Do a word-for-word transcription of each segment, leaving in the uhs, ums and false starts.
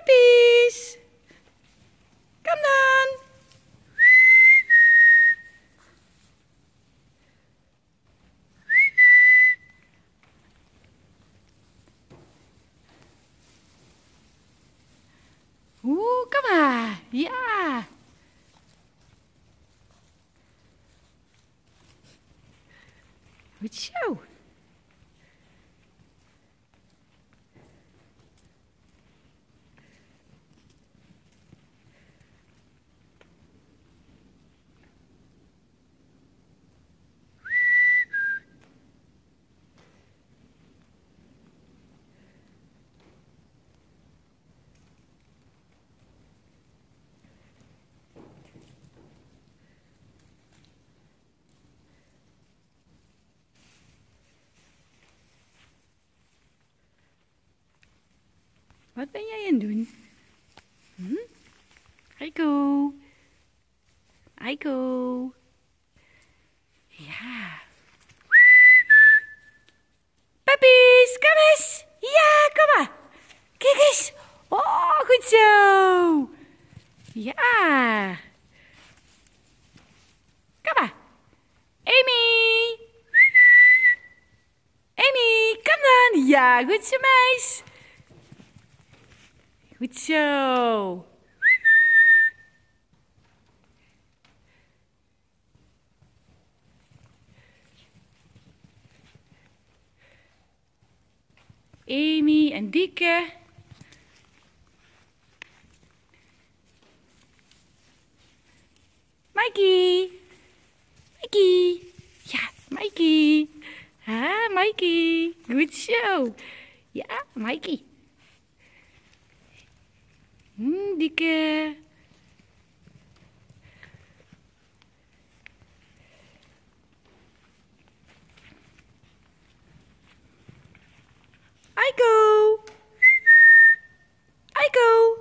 Puppies! Kom dan! Oeh, kom maar! Ja! Goed zo! Wat ben jij aan het doen? Hm? Aiko. Aiko. Ja. Puppies, kom eens. Ja, kom maar. Kijk eens. Oh, goed zo. Ja. Kom maar. Amy. Amy, kom dan. Ja, goed zo, meis. Goed zo. Amy en Dieke. Mikey. Mikey. Ja, Mikey. Ha, Mikey. Goed zo. Ja, Mikey. Hm, Dieke. Aiko. Aiko.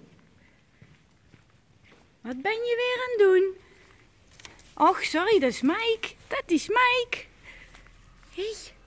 Wat ben je weer aan het doen? Och, sorry, dat is Mike. Dat is Mike. Hé. Hey.